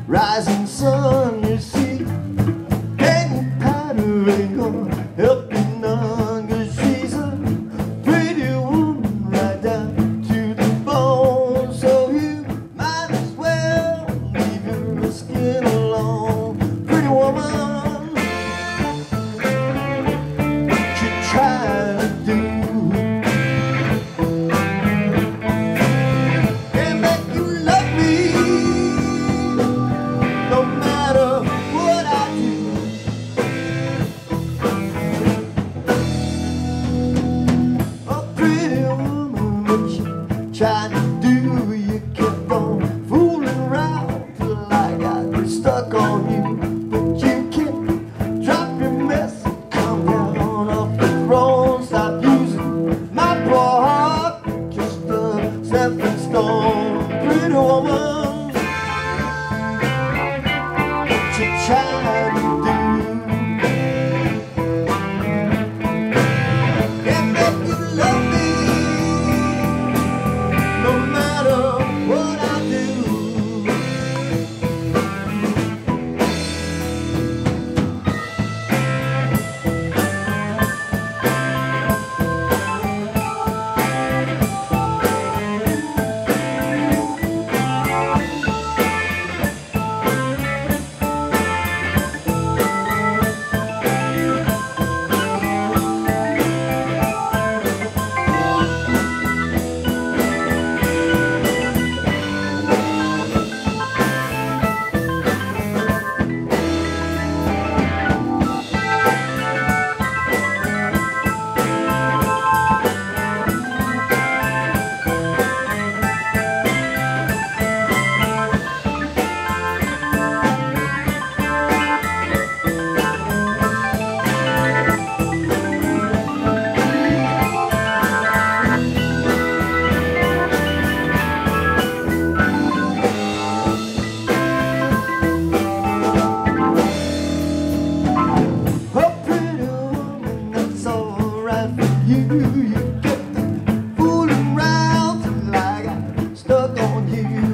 rising sun, you see, hanging powder ain't gonna help you none, 'cause she's a pretty woman right down to the bone. So you might as well leave your skin alone. Pretty woman, what you trying to do? Can't make you love me no matter what I do. Oh, pretty woman, what you trying to do? You kept on fooling around till I got stuck on you. But you can't drop your mess, come down off the throne. Stop using my poor heart, just a stepping stone. Pretty woman, what you trying to do? Can't make you love me no matter what I do. Oh, pretty woman, that's alright for you. You kept fooling around till I got stuck on you.